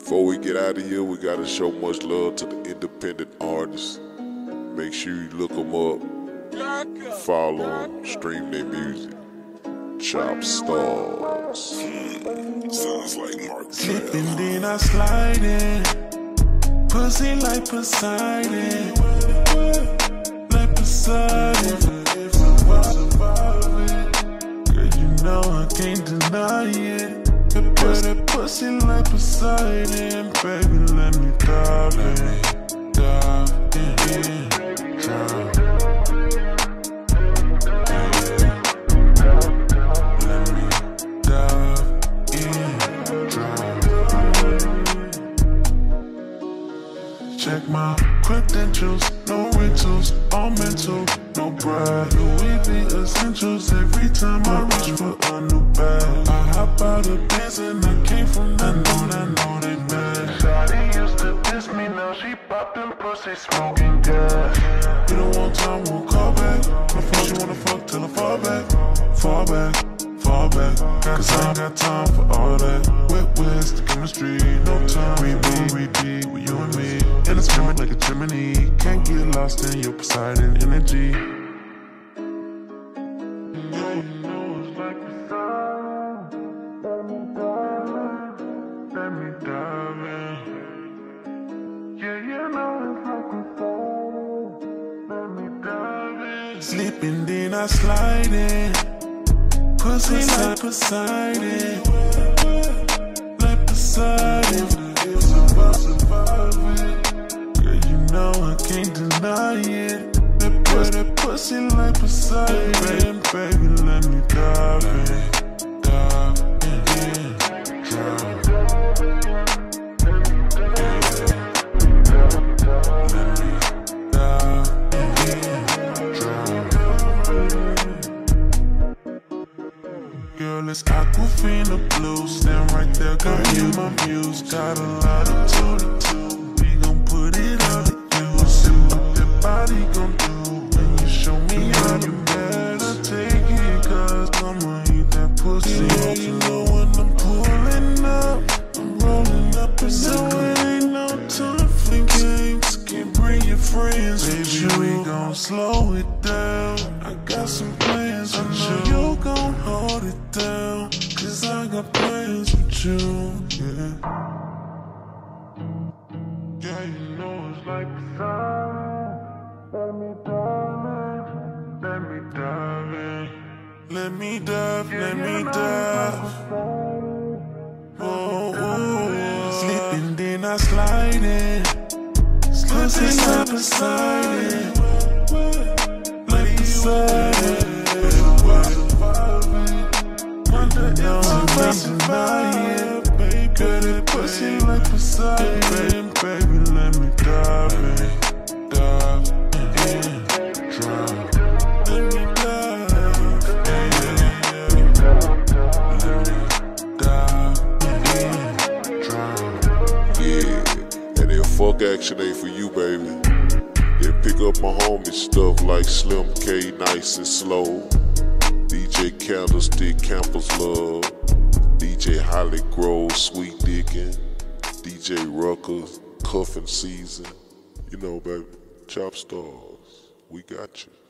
Before we get out of here, we gotta show much love to the independent artists. Make sure you look them up, follow them, stream their music. ChopNotSlop. Sounds like Mark. Slipping, then I slide in. Pussy like Poseidon. Like Poseidon. Girl, you know I can't deny it. Girl, that pussy like Poseidon. Baby, let me dive in. Dive in. Dive. Check my credentials, no rentals, all mental, no brag. Louis V essentials every time I reach for a new bag. I hop out of Benz and I came from that, know they mad. Shawty used to diss me, now she poppin' pussy, smoking gas. You don't want time, won't call back. My phone, she wanna fuck till I fall back. Fall back. Fall back, cause I ain't got time for all that. Wet west, the chemistry, no time. We be with you and me. And it's swimming like a chimney. Can't get lost in your Poseidon energy. Yeah, you know it's like the sun. Let me dive in. Yeah, you know it's like the sun. Let me dive in. Sleeping, then I slide in. Pussy like Poseidon, like Poseidon. Girl, you know I can't deny it. That pussy like Poseidon. Baby, let me dive in, dive in, dive. Girl, it's Aquafina blue. Stand right there, girl, you my muse. Got a lot of 2-2. We gon' put it on to you. See what that body gon' do when you show me how to better take it. Cause I'ma eat that pussy. Yeah, you know when I'm pulling up, I'm rolling up and so it ain't no time for games. Can't bring your friends. Baby, we gon' slow it down. I got some plans, I know you gon' hold it down. Cause I got plans with you, yeah. Yeah, you know it's like the sun. Let me dive in. Let me dive in. Let me dive, let me dive. Oh, sleeping, then I slide in. Pussy like Poseidon. Like Poseidon. Girl, that pussy like Poseidon. Baby, let me dive in, dive in, dive. Let me dive in, let me dive in, dive. Yeah, and then fuck action ain't for you, baby. Then pick up my homie stuff like Slim K, Nice and Slow, DJ Candlestick, Campus Love, DJ Holly Grove, Sweet Dickin', DJ Rucker, Cuffin' Season. You know, baby, ChopNotSlop, we got you.